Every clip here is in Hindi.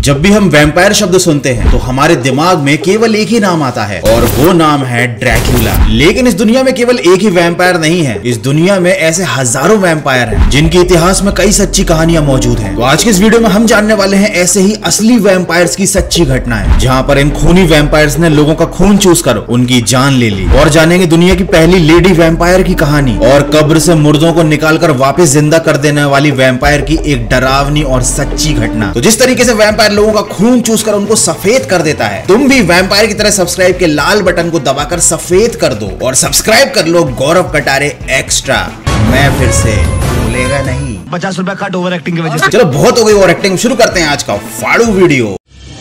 जब भी हम वैम्पायर शब्द सुनते हैं तो हमारे दिमाग में केवल एक ही नाम आता है और वो नाम है ड्रैक्युला। लेकिन इस दुनिया में केवल एक ही वैम्पायर नहीं है, इस दुनिया में ऐसे हजारों वैम्पायर हैं जिनके इतिहास में कई सच्ची कहानियां मौजूद हैं। तो आज के इस वीडियो में हम जानने वाले हैं ऐसे ही असली वैम्पायर्स की सच्ची घटनाएं, जहां पर इन खूनी वैम्पायर्स ने लोगों का खून चूस कर उनकी जान ले ली। और जानेंगे दुनिया की पहली लेडी वैम्पायर की कहानी और कब्र से मुर्दों को निकालकर वापस जिंदा कर देने वाली वैम्पायर की एक डरावनी और सच्ची घटना। तो जिस तरीके से वैम्पायर लोगों का खून चूस कर उनको सफेद कर देता है, तुम भी वैम्पायर की तरह सब्सक्राइब के लाल बटन को दबाकर सफेद कर दो और सब्सक्राइब कर लो गौरव कटारे एक्स्ट्रा। मैं फिर से भूलेगा नहीं। 50 रुपया कट ओवर एक्टिंग की वजह से। चलो बहुत हो गई ओवर एक्टिंग, शुरू करते हैं आज का फाड़ू वीडियो।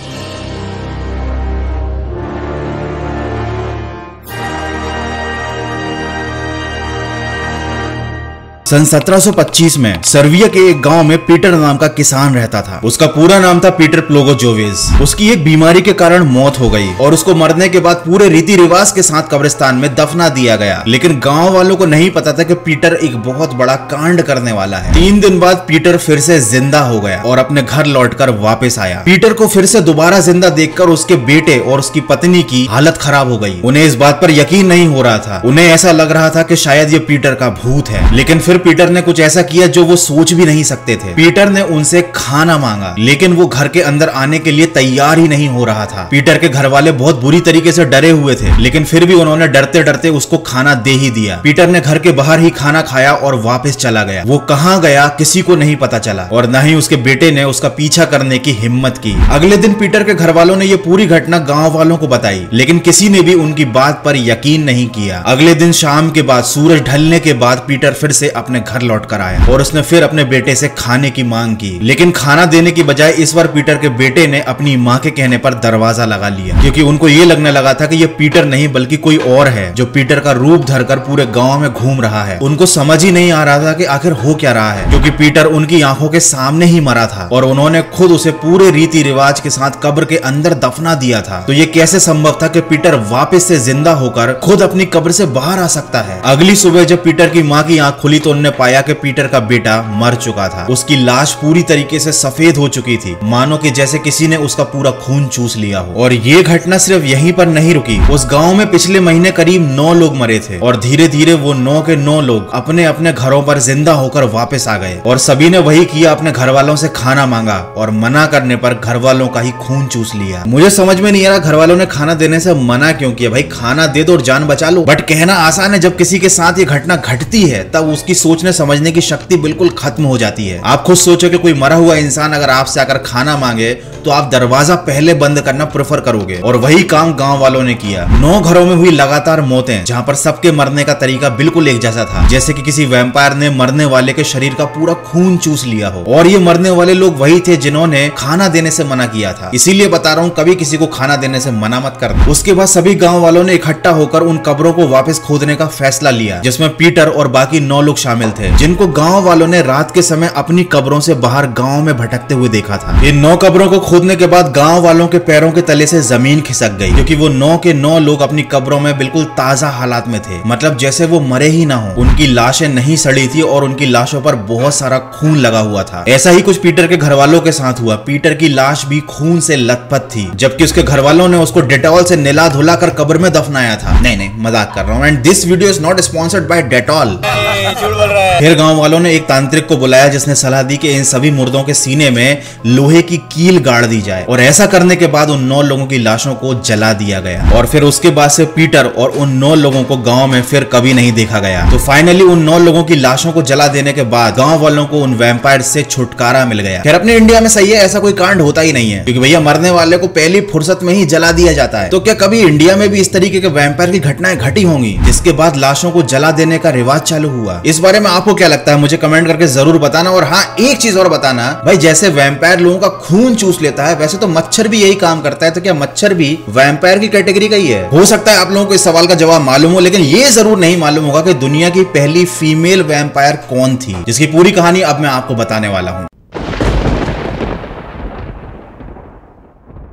सन 1725 में सर्बिया के एक गांव में पीटर नाम का किसान रहता था। उसका पूरा नाम था पीटर प्लोगोजोविच। उसकी एक बीमारी के कारण मौत हो गई और उसको मरने के बाद पूरे रीति रिवाज के साथ कब्रिस्तान में दफना दिया गया। लेकिन गांव वालों को नहीं पता था कि पीटर एक बहुत बड़ा कांड करने वाला है। 3 दिन बाद पीटर फिर से जिंदा हो गया और अपने घर लौटकर वापस आया। पीटर को फिर से दोबारा जिंदा देखकर उसके बेटे और उसकी पत्नी की हालत खराब हो गई। उन्हें इस बात पर यकीन नहीं हो रहा था। उन्हें ऐसा लग रहा था कि शायद ये पीटर का भूत है। लेकिन फिर पीटर ने कुछ ऐसा किया जो वो सोच भी नहीं सकते थे। पीटर ने उनसे खाना मांगा, लेकिन वो घर के अंदर आने के लिए तैयार ही नहीं हो रहा था। पीटर के घर वाले बहुत बुरी तरीके से डरे हुए थे, लेकिन फिर भी उन्होंने डरते डरते उसको खाना दे ही दिया। पीटर ने घर के बाहर ही खाना खाया और वापस चला गया। वो कहाँ गया किसी को नहीं पता चला और न ही उसके बेटे ने उसका पीछा करने की हिम्मत की। अगले दिन पीटर के घर वालों ने ये पूरी घटना गाँव वालों को बताई, लेकिन किसी ने भी उनकी बात पर यकीन नहीं किया। अगले दिन शाम के बाद सूरज ढलने के बाद पीटर फिर से अपने घर लौट कर आया और उसने फिर अपने बेटे से खाने की मांग की। लेकिन खाना देने की बजाय इस बार पीटर के बेटे ने अपनी माँ के कहने पर दरवाजा लगा लिया, क्योंकि उनको ये लगने लगा था कि ये पीटर नहीं बल्कि कोई और है जो पीटर का रूप धरकर पूरे गांव में घूम रहा है। उनको समझ ही नहीं आ रहा था कि आखिर हो क्या रहा है, क्योंकि पीटर उनकी आंखों के सामने ही मरा था और उन्होंने खुद उसे पूरे रीति रिवाज के साथ कब्र के अंदर दफना दिया था। तो ये कैसे संभव था कि पीटर वापस से जिंदा होकर खुद अपनी कब्र से बाहर आ सकता है। अगली सुबह जब पीटर की माँ की आंख खुली तो उन्होंने पाया कि पीटर का बेटा मर चुका था। उसकी लाश पूरी तरीके से सफेद हो चुकी थी, मानो कि जैसे किसी ने उसका पूरा खून चूस लिया हो। और ये घटना सिर्फ यहीं पर नहीं रुकी। उस गांव में पिछले महीने करीब 9 लोग मरे थे और धीरे धीरे वो 9 के 9 लोग अपने अपने घरों पर जिंदा होकर वापस आ गए और सभी ने वही किया, अपने घर वालों से खाना मांगा और मना करने पर घर वालों का ही खून चूस लिया। मुझे समझ में नहीं आ रहा घर वालों ने खाना देने से मना क्यों किया। भाई खाना दे दो और जान बचा लो। बट कहना आसान है, जब किसी के साथ ये घटना घटती है तब उसकी सोचने समझने की शक्ति बिल्कुल खत्म हो जाती है। आप खुद सोचो कि कोई मरा हुआ इंसान अगर आपसे आकर खाना मांगे तो आप दरवाजा पहले बंद करना प्रेफर करोगे, और वही काम गांव वालों ने किया। 9 घरों में हुई लगातार मौतें, जहां पर सबके मरने का तरीका बिल्कुल एक जैसा था, जैसे कि किसी वैम्पायर ने मरने वाले के शरीर का पूरा खून चूस लिया हो। और ये मरने वाले लोग वही थे जिन्होंने खाना देने से मना किया था। इसीलिए बता रहा हूँ, कभी किसी को खाना देने से मना मत करना। उसके बाद सभी गाँव वालों ने इकट्ठा होकर उन कब्रों को वापस खोदने का फैसला लिया, जिसमें पीटर और बाकी 9 लोग शामिल थे, जिनको गाँव वालों ने रात के समय अपनी कब्रों से बाहर गांव में भटकते हुए देखा था। इन 9 कब्रों को खोदने के बाद गांव वालों के पैरों के तले से जमीन खिसक गई, क्योंकि वो 9 के 9 लोग अपनी कब्रों में बिल्कुल ताजा हालात में थे, मतलब जैसे वो मरे ही ना हो। उनकी लाशें नहीं सड़ी थी और उनकी लाशों पर बहुत सारा खून लगा हुआ था। ऐसा ही कुछ पीटर के घर वालों के साथ हुआ। पीटर की लाश भी खून से लथपथ थी, जबकि उसके घर वालों ने उसको डेटॉल से निला धुला कर कब्र में दफनाया था। नहीं, मजाक कर रहा हूँ। And this video is not sponsored by Dettol. फिर गांव वालों ने एक तांत्रिक को बुलाया, जिसने सलाह दी कि इन सभी मुर्दों के सीने में लोहे की कील गाड़ दी जाए, और ऐसा करने के बाद उन 9 लोगों की लाशों को जला दिया गया। और फिर उसके बाद से पीटर और उन 9 लोगों को गांव में फिर कभी नहीं देखा गया। तो फाइनली उन 9 लोगों की लाशों को जला देने के बाद गांव वालों को उन वैम्पायर से छुटकारा मिल गया। खैर अपने इंडिया में सही है, ऐसा कोई कांड होता ही नहीं है, क्योंकि भैया मरने वाले को पहली फुर्सत में ही जला दिया जाता है। तो क्या कभी इंडिया में भी इस तरीके के वैम्पायर की घटनाएं घटी होंगी, जिसके बाद लाशों को जला देने का रिवाज चालू हुआ? इस बारे में आपको क्या लगता है मुझे कमेंट करके जरूर बताना। और हाँ, एक चीज और बताना भाई, जैसे वैम्पायर लोगों का खून चूस लेता है, वैसे तो मच्छर भी यही काम करता है। तो क्या मच्छर भी वैम्पायर की कैटेगरी का ही है? हो सकता है आप लोगों को इस सवाल का जवाब मालूम हो, लेकिन ये जरूर नहीं मालूम होगा कि दुनिया की पहली फीमेल वैम्पायर कौन थी, जिसकी पूरी कहानी अब मैं आपको बताने वाला हूं।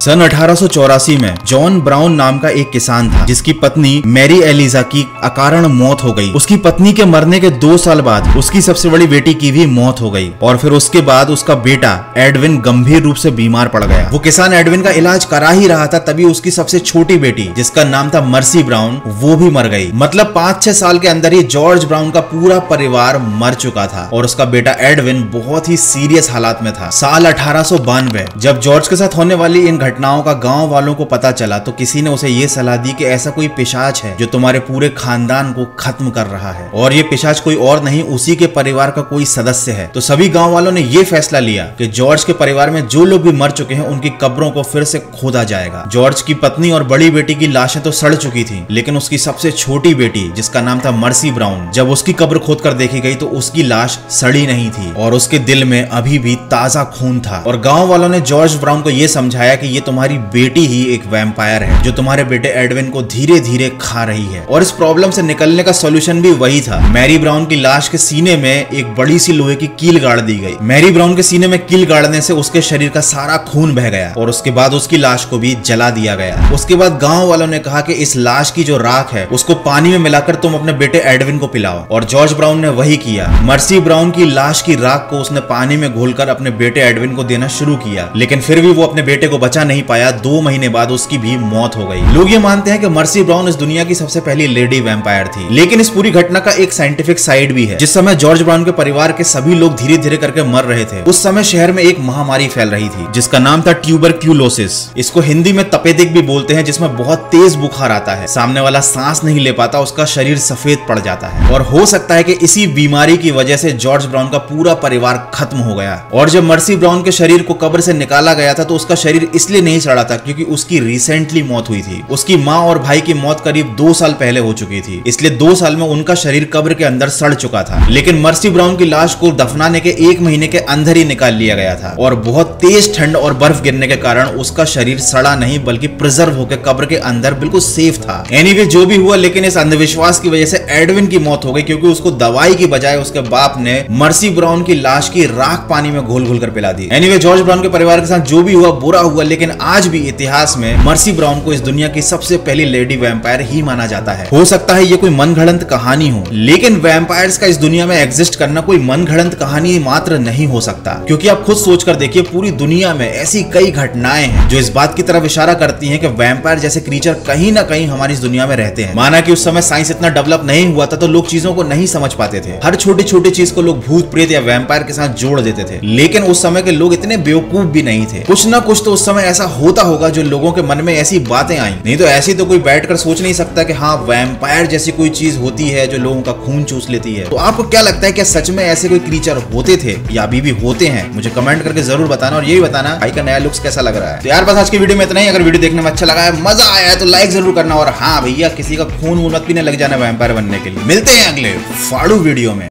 सन 1884 में जॉन ब्राउन नाम का एक किसान था जिसकी पत्नी मैरी एलिजा की अकारण मौत हो गई। उसकी पत्नी के मरने के 2 साल बाद उसकी सबसे बड़ी बेटी की भी मौत हो गई और फिर उसके बाद उसका बेटा एडविन गंभीर रूप से बीमार पड़ गया। वो किसान एडविन का इलाज करा ही रहा था, तभी उसकी सबसे छोटी बेटी जिसका नाम था मर्सी ब्राउन वो भी मर गई। मतलब 5-6 साल के अंदर ही जॉर्ज ब्राउन का पूरा परिवार मर चुका था और उसका बेटा एडविन बहुत ही सीरियस हालात में था। साल 1892 जब जॉर्ज के साथ होने वाली इन घटनाओं का गांव वालों को पता चला तो किसी ने उसे ये सलाह दी कि ऐसा कोई पिशाच है जो तुम्हारे पूरे खानदान को खत्म कर रहा है और ये पिशाच कोई और नहीं उसी के परिवार का कोई सदस्य है। तो सभी गांव वालों ने ये फैसला लिया कि जॉर्ज के परिवार में जो लोग भी मर चुके हैं उनकी कब्रों को फिर से खोदा जाएगा। जॉर्ज की पत्नी और बड़ी बेटी की लाशें तो सड़ चुकी थी, लेकिन उसकी सबसे छोटी बेटी जिसका नाम था मर्सी ब्राउन, जब उसकी कब्र खोद कर देखी गई तो उसकी लाश सड़ी नहीं थी और उसके दिल में अभी भी ताजा खून था। और गांव वालों ने जॉर्ज ब्राउन को यह समझाया कि ये तुम्हारी बेटी ही एक वैम्पायर है जो तुम्हारे बेटे एडविन को धीरे धीरे खा रही है और इस प्रॉब्लम से निकलने का सॉल्यूशन भी वही था। मैरी ब्राउन की लाश के सीने में एक बड़ी सी लोहे की कील गाड़ दी गई। मैरी ब्राउन के सीने में कील गाड़ने से उसके शरीर का सारा खून बह गया और उसके बाद उसकी लाश को भी जला दिया गया। उसके बाद गांव वालों ने कहा कि इस लाश की जो राख है उसको पानी में मिलाकर तुम अपने बेटे एडविन को पिलाओ और जॉर्ज ब्राउन ने वही किया। मर्सी ब्राउन की लाश की राख को उसने पानी में घोलकर अपने बेटे एडविन को देना शुरू किया, लेकिन फिर भी वो अपने बेटे को बचा नहीं पाया। 2 महीने बाद उसकी भी मौत हो गई। लोग ये मानते हैं कि मर्सी ब्राउन इस दुनिया की सबसे पहली लेडी वैम्पायर थी, लेकिन इस पूरी घटना का एक साइंटिफिक साइड भी है। जिस समय जॉर्ज ब्राउन के परिवार के सभी लोग धीरे धीरे करके मर रहे थे उस समय शहर में एक महामारी फैल रही थी जिसका नाम था ट्यूबरक्यूलोसिस। इसको हिंदी में तपेदिक भी बोलते हैं, जिसमें बहुत तेज बुखार आता है, सामने वाला सांस नहीं ले पाता, उसका शरीर सफेद पड़ जाता है और हो सकता है कि इसी बीमारी की वजह से जॉर्ज ब्राउन का पूरा परिवार खत्म हो गया। और जब मर्सी ब्राउन के शरीर को कब्र से निकाला गया था तो उसका शरीर इसलिए नहीं सड़ा था क्योंकि उसकी रिसेंटली मौत हुई थी। उसकी माँ और भाई की मौत करीब 2 साल पहले हो चुकी थी, इसलिए 2 साल में उनका शरीर कब्र के अंदर सड़ चुका था। लेकिन मर्सी ब्राउन की लाश को दफनाने के 1 महीने के अंदर ही निकाल लिया गया था और बहुत तेज ठंड और बर्फ गिरने के कारण उसका शरीर सड़ा नहीं बल्कि प्रिजर्व होकर कब्र के अंदर बिल्कुल सेफ था। एनीवे जो भी हुआ, लेकिन इस अंधविश्वास की वजह से एडविन की मौत हो गई क्योंकि उसको दवाई की बजाय उसके बाप ने मर्सी ब्राउन की लाश की राख पानी में घोल घोल कर पिला दी। एनीवे जॉर्ज ब्राउन के परिवार के साथ जो भी हुआ बुरा हुआ, लेकिन आज भी इतिहास में मर्सी ब्राउन को इस दुनिया की सबसे पहली लेडी वैम्पायर ही माना जाता है। हो सकता है ये कोई मनगढ़ंत कहानी हो, लेकिन वैम्पायर्स का इस दुनिया में एग्जिस्ट करना कोई मनगढ़ंत कहानी मात्र नहीं हो सकता, क्योंकि आप खुद सोचकर देखिए पूरी दुनिया में ऐसी कई घटनाएं हैं जो इस बात की तरफ इशारा करती हैं कि वैम्पायर जैसे क्रीचर कहीं ना कहीं हमारी इस दुनिया में रहते हैं। माना कि उस समय साइंस इतना डेवलप नहीं हुआ था तो लोग चीजों को नहीं समझ पाते थे, हर छोटी छोटी चीज को लोग भूत प्रेत या वैम्पायर के साथ जोड़ देते थे, लेकिन उस समय के लोग इतने बेवकूफ भी नहीं थे। कुछ ना कुछ तो उस समय ऐसा होता होगा जो लोगों के मन में ऐसी बातें आई, नहीं तो ऐसी तो कोई बैठकर सोच नहीं सकता कि हाँ वैम्पायर जैसी कोई चीज होती है जो लोगों का खून चूस लेती है। तो आपको क्या लगता है क्या सच में ऐसे कोई क्रीचर होते थे या अभी भी होते हैं? मुझे कमेंट करके जरूर बताना और ये भी बताना भाई का नया लुक्स कैसा लग रहा है। तो यार बस आज की वीडियो में इतना ही। अगर वीडियो देखने में अच्छा लगा है, मजा आया है तो लाइक जरूर करना और हाँ भैया किसी का खून वून मत पीने लग जाना वैम्पायर बनने के लिए। मिलते हैं अगले फाड़ू वीडियो में।